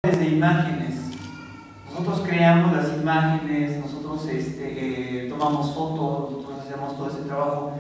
de imágenes. Nosotros creamos las imágenes, nosotros tomamos fotos, nosotros hacemos todo ese trabajo.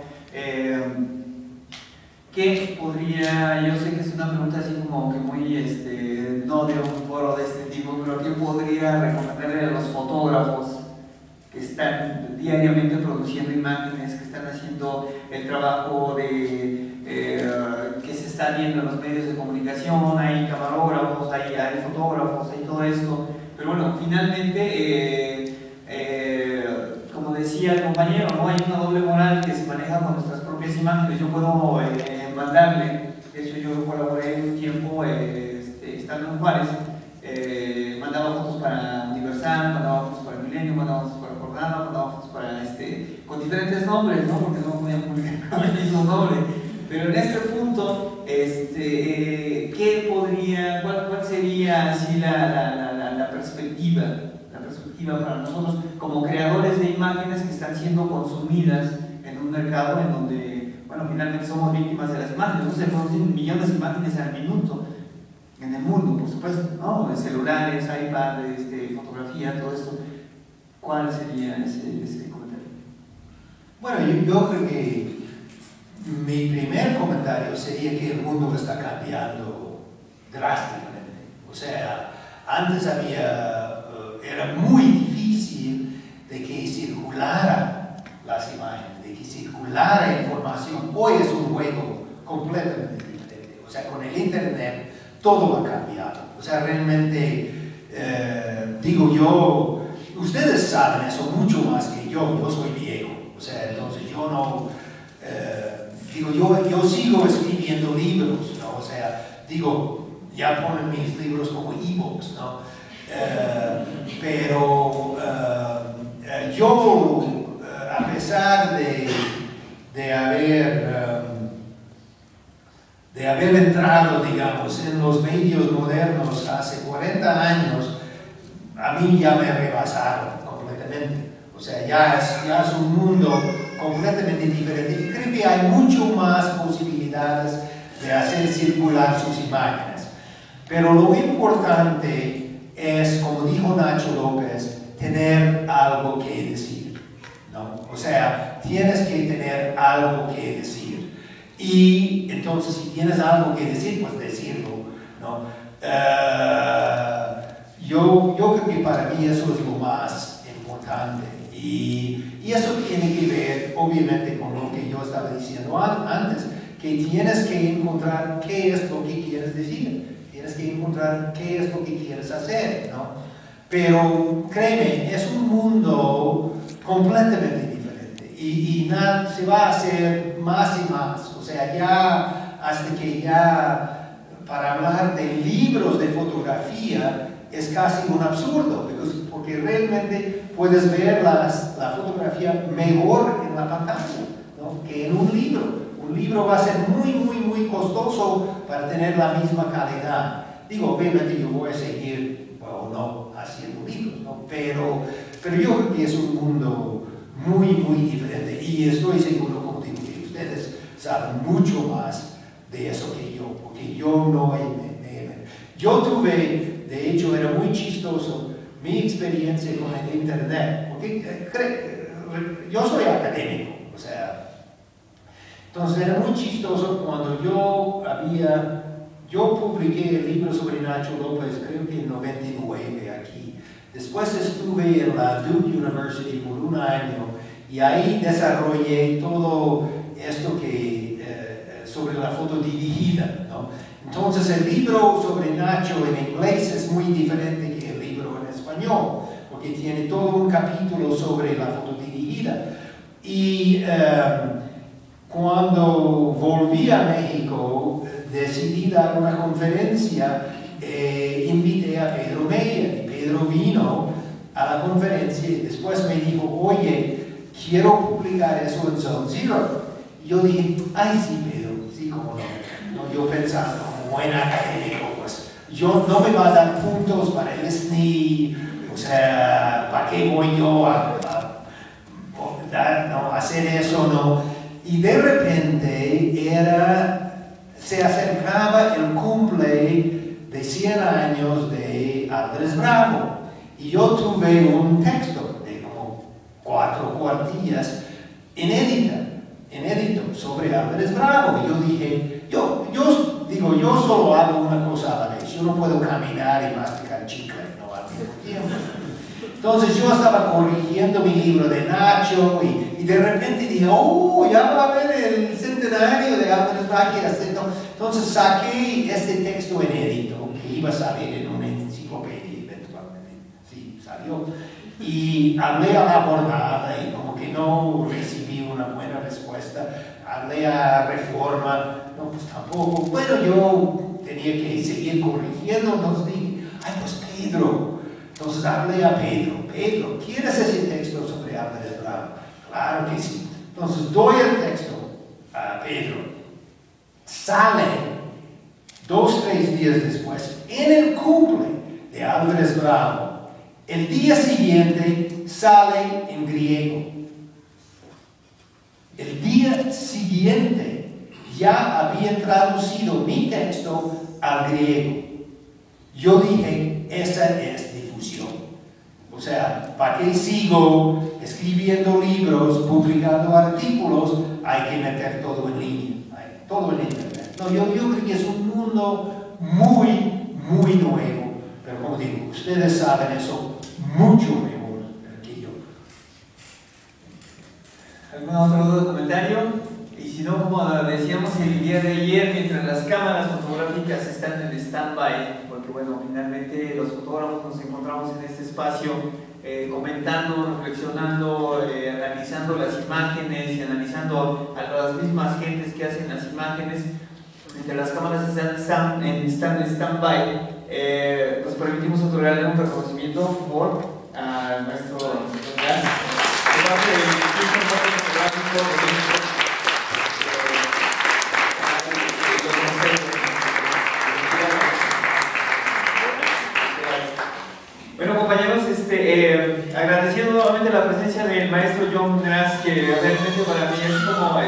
¿Qué podría, yo sé que es una pregunta así como que muy, no de un foro de este tipo, pero qué podría recomendarle a los fotógrafos que están diariamente produciendo imágenes, que están haciendo el trabajo que se está viendo en los medios de comunicación? Hay camarógrafos, hay fotógrafos, hay todo esto, pero bueno, finalmente, como decía el compañero, ¿no? Hay una doble moral que se maneja con nuestras propias imágenes. Yo puedo mandarle, de hecho yo colaboré un tiempo estando en Juárez, mandaba fotos para Universal, mandaba fotos para Milenio, mandaba fotos para Jordano, mandaba fotos para con diferentes nombres, ¿no? Porque no podían publicar con el mismo nombre. Pero en este punto, ¿qué podría, cuál sería así la perspectiva para nosotros como creadores de imágenes que están siendo consumidas en un mercado en donde, bueno, finalmente somos víctimas de las imágenes? No se producen millones de imágenes al minuto en el mundo, por supuesto, ¿no? De celulares, iPad, fotografía, todo esto. ¿Cuál sería ese comentario? Bueno, yo creo que mi primer comentario sería que el mundo está cambiando drásticamente. O sea, antes era muy difícil de que circulara las imágenes, de que circulara información. Hoy es un juego completamente diferente. O sea, con el internet todo ha cambiado. O sea, realmente, digo yo, ustedes saben eso mucho más que yo soy viejo. O sea, entonces yo no, yo sigo escribiendo libros, ¿no? O sea, digo, ya ponen mis libros como ebooks, ¿no? Pero yo, a pesar de haber entrado, digamos, en los medios modernos hace 40 años, a mí ya me rebasaron completamente. O sea, ya es un mundo completamente diferente. Y creo que hay mucho más posibilidades de hacer circular sus imágenes. Pero lo importante es, como dijo Nacho López, tener algo que decir, ¿no? O sea, tienes que tener algo que decir. Y entonces, si tienes algo que decir, pues decirlo, ¿no? Yo creo que para mí eso es lo más importante. Y eso tiene que ver, obviamente, con lo que yo estaba diciendo antes, que tienes que encontrar qué es lo que quieres decir, tienes que encontrar qué es lo que quieres hacer, ¿no? Pero créeme, es un mundo completamente diferente y nada, se va a hacer más y más. O sea, ya hasta que ya para hablar de libros de fotografía es casi un absurdo, porque realmente puedes ver la fotografía mejor en la pantalla, ¿no? Que en un libro. Un libro va a ser muy costoso para tener la misma calidad. Digo, obviamente yo voy a seguir, o no, haciendo libros, ¿no? Pero yo creo que es un mundo muy diferente y estoy seguro, como digo, que ustedes saben mucho más de eso que yo, porque yo no yo tuve, de hecho era muy chistoso mi experiencia con el internet, porque yo soy académico, o sea, entonces era muy chistoso cuando yo publiqué el libro sobre Nacho López, creo que en 99 aquí. Después estuve en la Duke University por un año y ahí desarrollé todo esto sobre la foto dirigida, ¿no? Entonces el libro sobre Nacho en inglés es muy diferente que el libro en español, porque tiene todo un capítulo sobre la foto dirigida. Y cuando volví a México, decidí dar una conferencia, invité a Pedro Meyer, y Pedro vino a la conferencia y después me dijo, oye, quiero publicar eso en Zone Zero. Y yo dije, ay sí, Pedro, sí, cómo no. Yo pensaba, como buen académico, pues yo no me va a dar puntos para el SNI, o sea, ¿para qué voy yo a hacer eso? No. Y de repente se acercaba el cumple de 100 años de Álvarez Bravo. Y yo tuve un texto de como 4 cuartillas inédito sobre Álvarez Bravo. Y yo dije, yo solo hago una cosa a la vez. Yo no puedo caminar y masticar chicle, no al mismo tiempo. Entonces yo estaba corrigiendo mi libro de Nacho y de repente dije, oh, ya va a haber el centenario de Álvarez Bravo. Entonces saqué este texto inédito que iba a salir en una enciclopedia eventualmente. Sí, salió. Y hablé a la portada y como que no recibí una buena respuesta. Hablé a Reforma, no, pues tampoco. Bueno, yo tenía que seguir corrigiendo, entonces dije, ay, pues Pedro. Entonces hablé a Pedro. Pedro, ¿quieres ese texto sobre Álvarez Bravo? Claro que sí. Entonces doy el texto a Pedro. Sale 2, 3 días después en el cumple de Álvarez Bravo. El día siguiente sale en griego. El día siguiente ya había traducido mi texto al griego. Yo dije, esa es difusión. O sea, ¿para qué sigo escribiendo libros, publicando artículos? Hay que meter todo en línea, todo en internet. No, yo creo que es un mundo muy, muy nuevo. Pero como digo, ustedes saben eso mucho mejor que yo. ¿Algún otro comentario? Y si no, como decíamos el día de ayer, mientras las cámaras fotográficas están en stand-by, porque bueno, finalmente los fotógrafos nos encontramos en este espacio comentando, reflexionando, analizando las imágenes y analizando a las mismas gentes que hacen las imágenes, mientras las cámaras están en stand-by, nos permitimos otorgarle un reconocimiento por al maestro Gas, de parte del Instituto Fotográfico de México. Bueno, compañeros, agradeciendo nuevamente la presencia del maestro John Gras, que realmente para mí es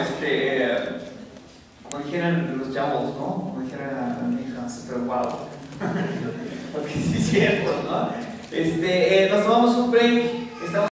como dijeran los chavos, ¿no? Como dijeran mi hija, super guau. Porque sí es cierto, ¿no? Nos tomamos un break.